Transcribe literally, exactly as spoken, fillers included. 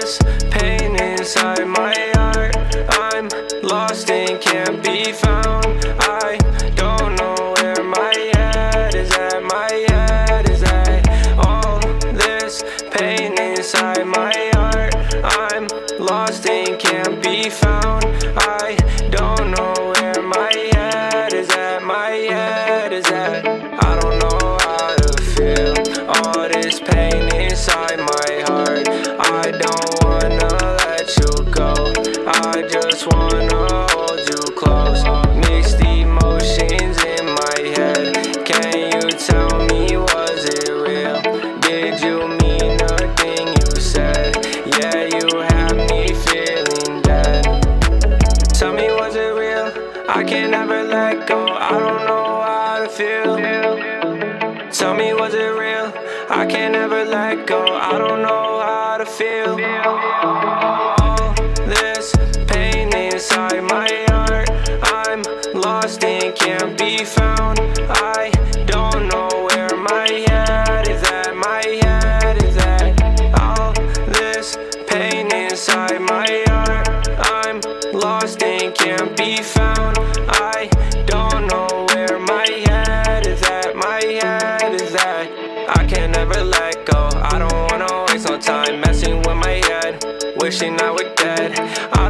this pain inside my heart, I'm lost and can't be found. I don't know where my head is at, my head is at. All this pain inside my heart, I'm lost and can't be found. I don't know where my head is at, my head is at. I don't know how to feel all this pain inside my heart. I don't wanna let you go, I just wanna hold you close. Mixed emotions in my head. Can you tell me, was it real? Did you mean nothing you said? Yeah, you had me feeling dead. Tell me, was it real? I can never let go, I don't know how to feel. Tell me, was it real? I can never let go, I don't know how to feel. All this pain inside my heart, I'm lost and can't be found. I don't know where my head is at, my head is at. All this pain inside my heart, I'm lost and can't be found. I don't know where my head is at, my head is at. I can never let go, I don't wanna waste no time messing with my head, wishing I were dead. I